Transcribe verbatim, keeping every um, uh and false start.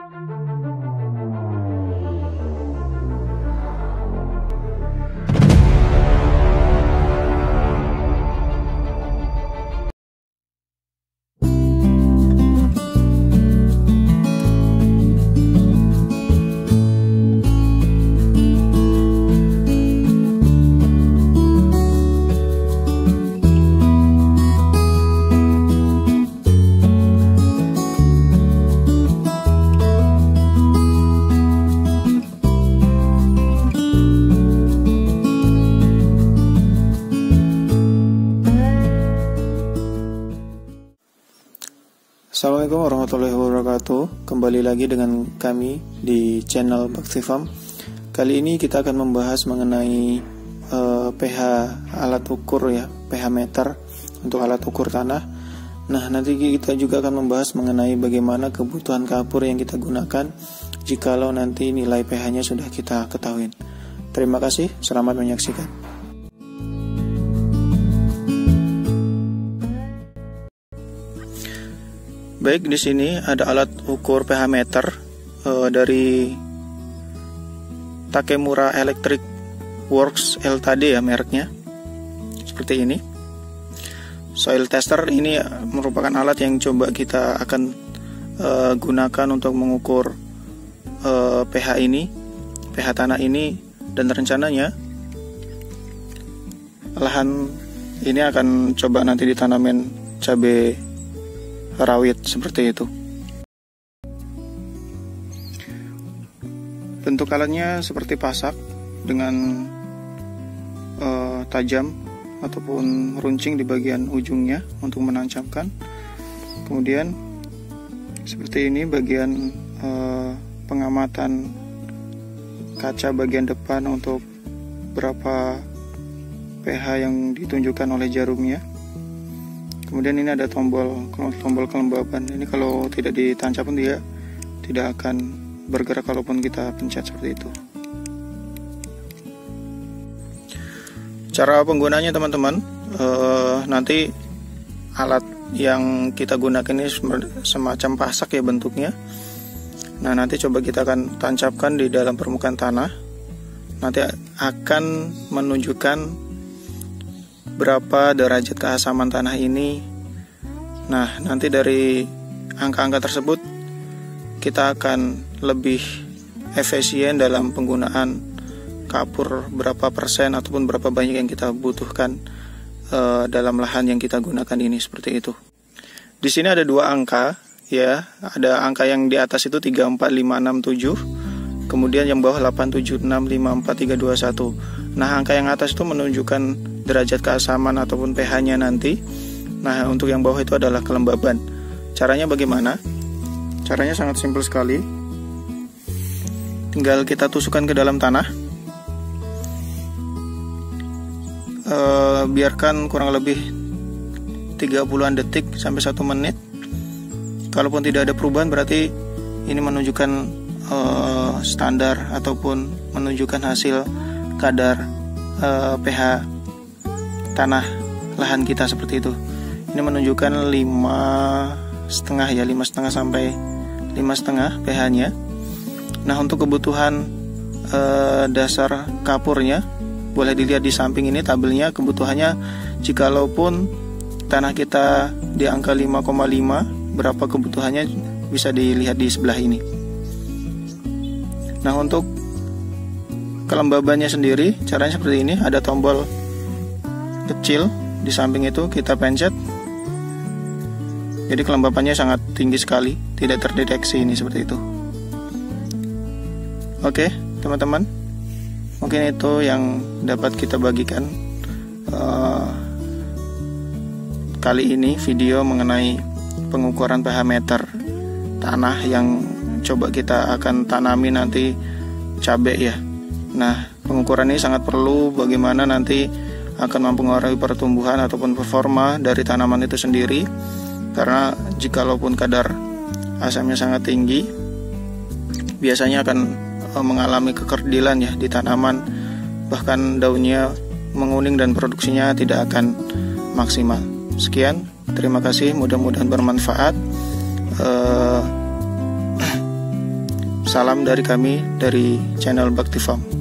Assalamualaikum warahmatullahi wabarakatuh. Kembali lagi dengan kami di channel Bakti Farm. Kali ini kita akan membahas mengenai uh, pH alat ukur ya, pH meter untuk alat ukur tanah. Nah, nanti kita juga akan membahas mengenai bagaimana kebutuhan kapur yang kita gunakan jikalau nanti nilai pH-nya sudah kita ketahui. Terima kasih, selamat menyaksikan. Baik, di sini ada alat ukur pH meter uh, dari Takemura Electric Works L T D ya mereknya. Seperti ini. Soil tester ini merupakan alat yang coba kita akan uh, gunakan untuk mengukur uh, pH ini, pH tanah ini, dan rencananya lahan ini akan coba nanti ditanamin cabai rawit seperti itu. Bentuk alatnya seperti pasak dengan uh, tajam ataupun runcing di bagian ujungnya untuk menancapkan. Kemudian seperti ini bagian uh, pengamatan kaca bagian depan untuk berapa pH yang ditunjukkan oleh jarumnya. Kemudian ini ada tombol tombol kelembaban. Ini kalau tidak ditancapkan dia tidak akan bergerak kalaupun kita pencet seperti itu. Cara penggunaannya teman-teman, uh, nanti alat yang kita gunakan ini semacam pasak ya bentuknya. Nah, nanti coba kita akan tancapkan di dalam permukaan tanah. Nanti akan menunjukkan berapa derajat keasaman tanah ini. Nah, nanti dari angka-angka tersebut kita akan lebih efisien dalam penggunaan kapur, berapa persen ataupun berapa banyak yang kita butuhkan uh, dalam lahan yang kita gunakan ini, seperti itu. Di sini ada dua angka ya, ada angka yang di atas itu tiga empat lima enam tujuh, kemudian yang bawah delapan tujuh enam lima empat tiga dua satu. Nah, angka yang atas itu menunjukkan derajat keasaman ataupun pH-nya nanti. Nah, untuk yang bawah itu adalah kelembaban. Caranya bagaimana? Caranya sangat simpel sekali. Tinggal kita tusukkan ke dalam tanah. E, biarkan kurang lebih tiga puluhan detik sampai satu menit. Kalaupun tidak ada perubahan berarti ini menunjukkan e, standar ataupun menunjukkan hasil kadar e, pH tanah lahan kita seperti itu. Ini menunjukkan lima setengah ya, lima setengah sampai lima setengah pH-nya. Nah, untuk kebutuhan e, dasar kapurnya boleh dilihat di samping ini tabelnya kebutuhannya. Jikalaupun tanah kita di angka lima koma lima, berapa kebutuhannya bisa dilihat di sebelah ini. Nah, untuk kelembabannya sendiri caranya seperti ini. Ada tombol kecil di samping itu, kita pencet. Jadi kelembabannya sangat tinggi sekali, tidak terdeteksi ini seperti itu. Oke teman-teman, mungkin itu yang dapat kita bagikan uh, kali ini, video mengenai pengukuran pH meter tanah yang coba kita akan tanami nanti cabai ya. Nah, pengukuran ini sangat perlu bagaimana nanti akan mempengaruhi pertumbuhan ataupun performa dari tanaman itu sendiri. Karena jikalaupun kadar asamnya sangat tinggi, biasanya akan mengalami kekerdilan ya di tanaman, bahkan daunnya menguning dan produksinya tidak akan maksimal. Sekian, terima kasih, mudah-mudahan bermanfaat. Uh, Salam dari kami dari channel Bakti Farm.